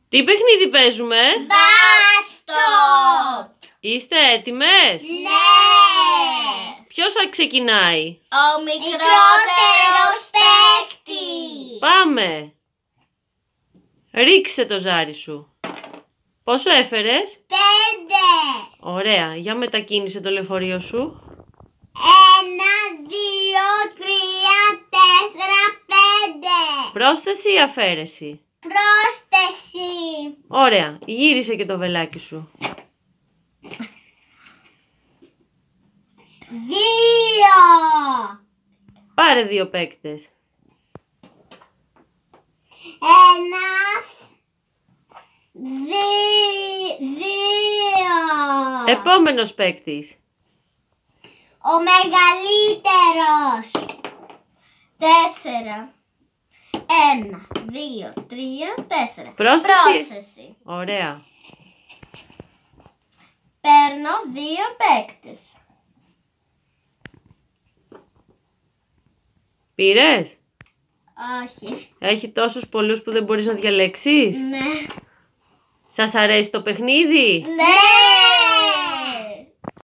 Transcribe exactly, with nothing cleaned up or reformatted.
Τι παιχνίδι παίζουμε? Μπάστο! Είστε έτοιμες? Ναι! Ποιος θα ξεκινάει? Ο μικρότερος παίκτης! Πάμε! Ρίξε το ζάρι σου. Πόσο έφερες? Πέντε! Ωραία. Για μετακίνησε το λεωφορείο σου. Ένα, δύο, τρία, τέσσερα, πέντε! Πρόσθεση ή αφαίρεση? Πρόσθεση! Ωραία. Γύρισε και το βελάκι σου. Δύο! Πάρε δύο παίκτες. Ένας, δι, δύο! Επόμενος παίκτης. Ο μεγαλύτερος! Τέσσερα. Ένα, δύο, τρία, τέσσερα. Πρόσθεση. Πρόσθεση. Ωραία. Παίρνω δύο παίκτες. Πήρες? Όχι. Έχει τόσους πολλούς που δεν μπορείς να διαλέξεις. Ναι. Σας αρέσει το παιχνίδι? Ναι!